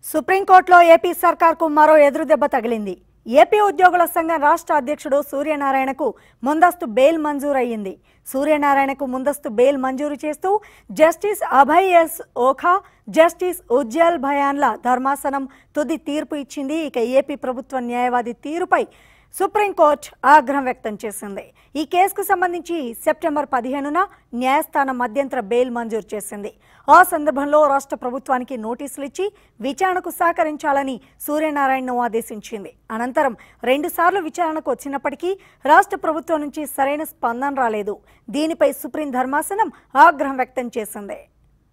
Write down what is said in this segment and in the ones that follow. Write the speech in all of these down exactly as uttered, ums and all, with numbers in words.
సుప్రీంకోర్టులో ఏపీ సర్కార్కు మరో ఎదురుదెబ్బ తగిలింది. ఏపీ ఉద్యోగుల సంఘం రాష్ట్ర అధ్యక్షుడు సూర్యనారాయణకు ముందస్తు బెయిల్ మంజూరయ్యింది. సూర్యనారాయణకు ముందస్తు బెయిల్ మంజూరు చేస్తూ justice Abhay S Oka, justice Ujjal భయాన్ల ధర్మాసనం తుది తీర్పు ఇచ్చింది. ఇక ఏపీ ప్రభుత్వ న్యాయవాది తీరుపై సుప్రీంకోర్టు ఆగ్రహం వ్యక్తం చేసింది. ఈ కేసుకు సంబంధించి సెప్టెంబర్ పదిహేనున న్యాయస్థానం మధ్యంతర బెయిల్ మంజూరు చేసింది. ఆ సందర్భంలో రాష్ట్ర ప్రభుత్వానికి నోటీసులు ఇచ్చి విచారణకు సహకరించాలని సూర్యనారాయణను ఆదేశించింది. అనంతరం రెండుసార్లు విచారణకు వచ్చినప్పటికీ రాష్ట్ర ప్రభుత్వం నుంచి సరైన స్పందన రాలేదు. దీనిపై సుప్రీం ధర్మాసనం ఆగ్రహం వ్యక్తం చేసింది.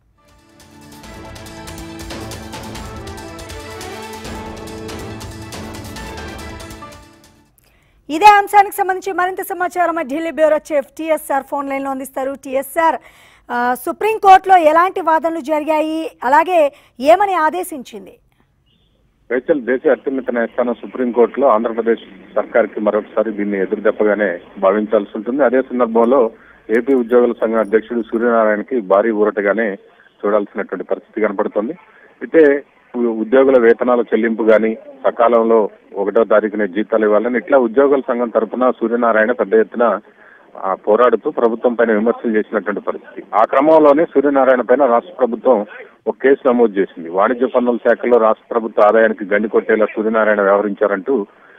ఇదే అంశానికి సంబంధించి మరింత సమాచారం Delhi bureau chief TSR phone లైన్లో అందిస్తారు. టీఎస్ఆర్, సుప్రీంకోర్టులో ఎలాంటి వాదనలు జరిగాయి, అలాగే ఏమని ఆదేశించింది? రైచల్, దేశ అత్యున్నత న్యాయస్థానం సుప్రీంకోర్టులో ఆంధ్రప్రదేశ్ సర్కార్కి మరొకసారి దీన్ని ఎదురుదెబ్బగానే భావించాల్సి ఉంటుంది. అదే సందర్భంలో ఏపీ ఉద్యోగుల సంఘం అధ్యక్షుడు సూర్యనారాయణకి భారీ ఊరటగానే చూడాల్సినటువంటి పరిస్థితి కనపడుతుంది. అయితే ఉద్యోగుల వేతనాల చెల్లింపు గాని, సకాలంలో ఒకటో తారీఖునే జీతాలు ఇవ్వాలని ఇట్లా ఉద్యోగుల సంఘం తరఫున సూర్యనారాయణ పెద్ద ఎత్తున పోరాడుతూ ప్రభుత్వం పైన విమర్శలు చేసినటువంటి పరిస్థితి. ఆ క్రమంలోనే సూర్యనారాయణ పైన రాష్ట్ర ప్రభుత్వం ఒక కేసు నమోదు చేసింది. వాణిజ్య పన్నుల శాఖలో రాష్ట్ర ప్రభుత్వ ఆదాయానికి గండి కొట్టేలా సూర్యనారాయణ వ్యవహరించారంటూ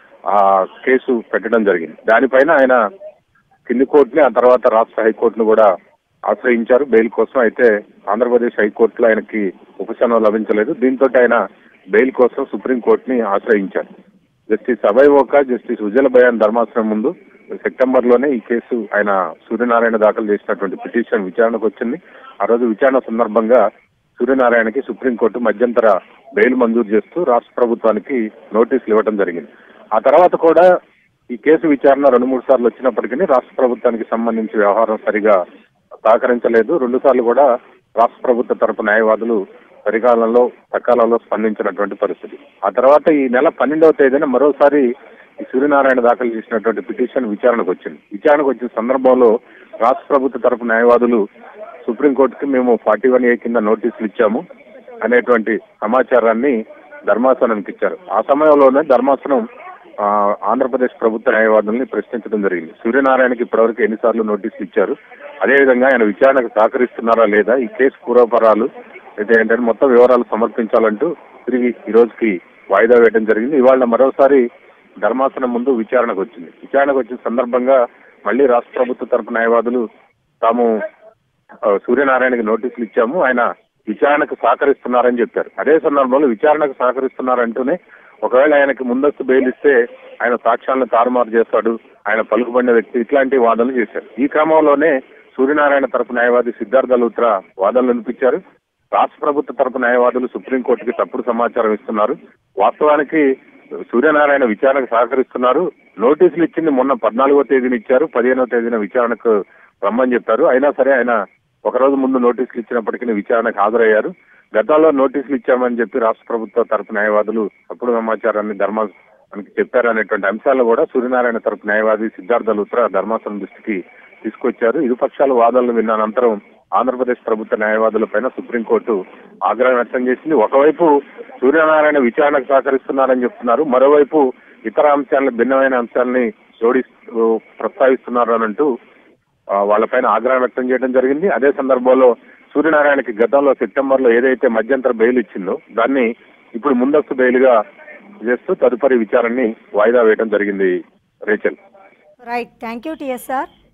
ఆ కేసు పెట్టడం జరిగింది. దానిపైన ఆయన కింది కోర్టుని, ఆ తర్వాత రాష్ట్ర హైకోర్టును కూడా ఆశ్రయించారు బెయిల్ కోసం. అయితే ఆంధ్రప్రదేశ్ హైకోర్టులో ఆయనకి ఉపశమనం లభించలేదు. దీంతో ఆయన బెయిల్ కోసం సుప్రీంకోర్టుని ఆశ్రయించారు. జస్టిస్ అభయ్ ఓకా, జస్టిస్ ఉజ్జల్ భయాన్ ధర్మాసనం ముందు సెప్టెంబర్ లోనే ఈ కేసు ఆయన సూర్యనారాయణ దాఖలు చేసినటువంటి పిటిషన్ విచారణకు వచ్చింది. ఆ రోజు విచారణ సందర్భంగా సూర్యనారాయణకి సుప్రీంకోర్టు మధ్యంతర బెయిల్ మంజూరు చేస్తూ రాష్ట్ర ప్రభుత్వానికి నోటీసులు ఇవ్వడం జరిగింది. ఆ తర్వాత కూడా ఈ కేసు విచారణ రెండు మూడు సార్లు వచ్చినప్పటికీ రాష్ట్ర ప్రభుత్వానికి సంబంధించి వ్యవహారం సరిగా సహకరించలేదు. రెండు సార్లు కూడా రాష్ట్ర ప్రభుత్వ తరపు న్యాయవాదులు సరికాలంలో సకాలంలో స్పందించినటువంటి పరిస్థితి. ఆ తర్వాత ఈ నెల పన్నెండవ తేదీన మరోసారి ఈ సూర్యనారాయణ దాఖలు చేసినటువంటి పిటిషన్ విచారణకు వచ్చింది. విచారణకు వచ్చిన సందర్భంలో రాష్ట్ర ప్రభుత్వ తరపు న్యాయవాదులు సుప్రీంకోర్టుకి మేము ఫార్టీ వన్ ఏ కింద నోటీసులు ఇచ్చాము అనేటువంటి సమాచారాన్ని ధర్మాసనానికి ఇచ్చారు. ఆ సమయంలోనే ధర్మాసనం ఆంధ్రప్రదేశ్ ప్రభుత్వ న్యాయవాదుల్ని ప్రశ్నించడం జరిగింది. సూర్యనారాయణకి ఇప్పటివరకు ఎన్నిసార్లు నోటీసులు ఇచ్చారు, అదేవిధంగా ఆయన విచారణకు సహకరిస్తున్నారా లేదా, ఈ కేసు పూర్వపరాలు అయితే ఏంటంటే మొత్తం వివరాలు సమర్పించాలంటూ తిరిగి ఈ రోజుకి వాయిదా వేయడం జరిగింది. ఇవాళ మరోసారి ధర్మాసనం ముందు విచారణకు వచ్చింది. విచారణకు వచ్చిన సందర్భంగా మళ్లీ రాష్ట్ర ప్రభుత్వ తరపు న్యాయవాదులు తాము సూర్యనారాయణకి నోటీసులు ఇచ్చాము, ఆయన విచారణకు సహకరిస్తున్నారని చెప్పారు. అదే సందర్భంలో విచారణకు సహకరిస్తున్నారంటూనే ఒకవేళ ఆయనకి ముందస్తు బెయిల్ ఇస్తే ఆయన సాక్ష్యాలను తారుమారు చేస్తాడు, ఆయన పలుకుబడిన వ్యక్తి, ఇట్లాంటి వాదనలు చేశారు. ఈ క్రమంలోనే సూర్యనారాయణ తరపు న్యాయవాది సిద్ధార్థ లూత్రా వాదనలు వినిపించారు. రాష్ట్ర ప్రభుత్వ తరపు న్యాయవాదులు సుప్రీంకోర్టుకి తప్పుడు సమాచారం ఇస్తున్నారు, వాస్తవానికి సూర్యనారాయణ విచారణకు సహకరిస్తున్నారు, నోటీసులు ఇచ్చింది మొన్న పద్నాలుగో తేదీన ఇచ్చారు, పదిహేనవ తేదీన విచారణకు రమ్మని చెప్పారు. అయినా సరే ఆయన ఒక రోజు ముందు నోటీసులు ఇచ్చినప్పటికీ విచారణకు హాజరయ్యారు. గతంలో నోటీసులు ఇచ్చామని చెప్పి రాష్ట్ర ప్రభుత్వ తరపు న్యాయవాదులు తప్పుడు సమాచారాన్ని ధర్మాసనానికి చెప్పారు అనేటువంటి అంశాలు కూడా సూర్యనారాయణ తరపు న్యాయవాది సిద్ధార్థ లూత్రా ధర్మాసనం దృష్టికి తీసుకొచ్చారు. ఇరుపక్షాల వాదనలు విన్న అనంతరం ఆంధ్రప్రదేశ్ ప్రభుత్వ న్యాయవాదుల పైన సుప్రీంకోర్టు ఆగ్రహం వ్యక్తం చేసింది. ఒకవైపు సూర్యనారాయణ విచారణకు సహకరిస్తున్నారని చెప్తున్నారు, మరోవైపు ఇతర అంశాలను భిన్నమైన అంశాలని జోడి ప్రస్తావిస్తున్నారు అని అంటూ వాళ్ళపైన ఆగ్రహం వ్యక్తం చేయడం జరిగింది. అదే సందర్భంలో సూర్యనారాయణకి గతంలో సెప్టెంబర్ లో ఏదైతే మధ్యంతర బెయిల్ ఇచ్చిందో దాన్ని ఇప్పుడు ముందస్తు బెయిల్ గా చేస్తూ తదుపరి విచారణని వాయిదా వేయడం జరిగింది. Rachel, right, thank you TSR.